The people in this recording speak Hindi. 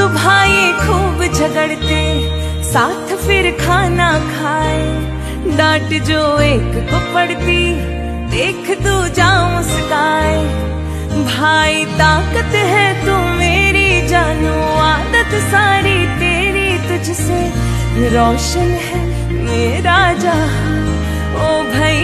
तो भाई खूब झगड़ते, साथ फिर खाना खाए। डांट जो एक को पड़ती, देख दूजा मुस्काए। भाई ताकत है तू मेरी जानू, आदत सारी तेरी तुझसे रोशन है मेरा जहां। ओ भाई